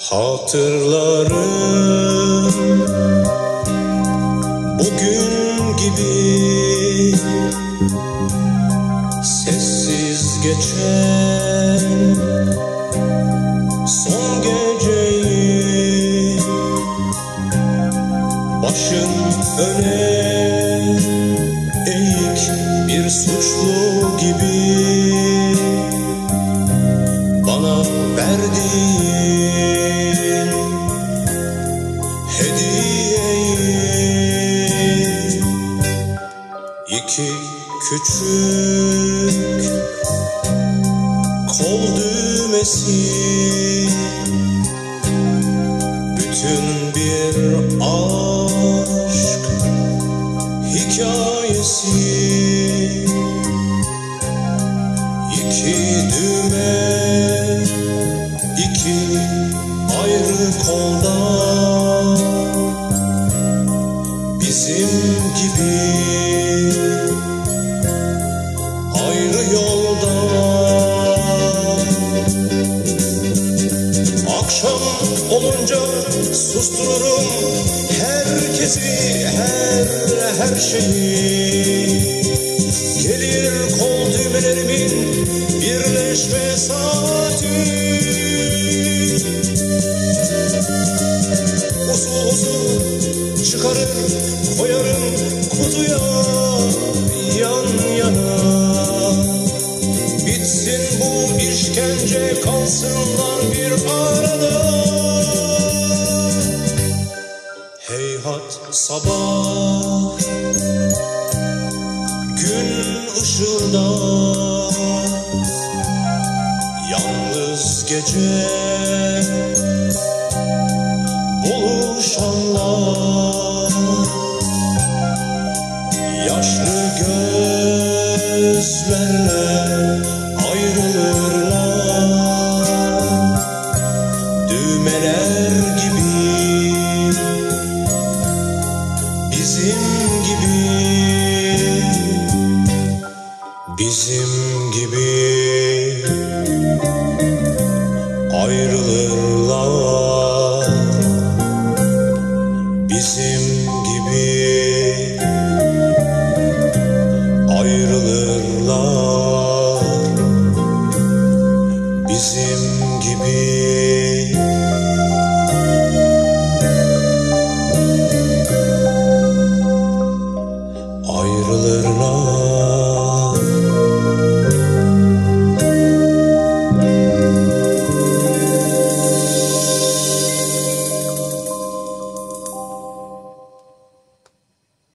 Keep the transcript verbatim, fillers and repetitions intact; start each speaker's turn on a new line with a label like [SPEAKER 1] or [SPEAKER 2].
[SPEAKER 1] Hatırlarım bugün gibi sessiz geçen son geceyi, başın öne eğik bir suçlu gibi bana verdiğin hediyeyi, iki küçük kol düğmesi, bütün bir aşk hikayesi, iki düğme, iki ayrı kolda, bizim gibi ayrı yolda. Akşam olunca sustururum herkesi, her her şeyi. Gelir kol düğmelerimin birleşme saati. Usul usul çıkarır koyarım kutuya yan yana. Bitsin bu işkence, kalsınlar bir arada. Heyhat sabah gün ışığında, yalnız gece buluşanlar, yaşlı gözlerle ayrılırlar, düğmeler